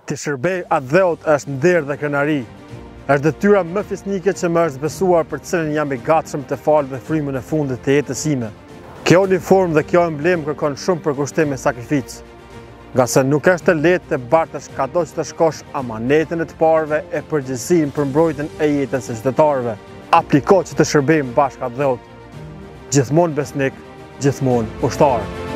Të shërbej atë dheut është nder dhe krenari. Është detyra më fisnike që më është besuar për cilën jam i gatshëm të falë dhe frymën e fundit të jetës sime. Kjo uniform dhe kjo emblem kërkon shumë përkushtim e sakrificë. Nga se nuk është të lehtë të bartësh kado që të shkosh amanetën e të parëve e përgjegjësinë për mbrojtjen e jetës së qytetarëve. Apliko që të shërbejmë bashkë atë dheut. Gjithmonë besnik, gjithmonë ushtar.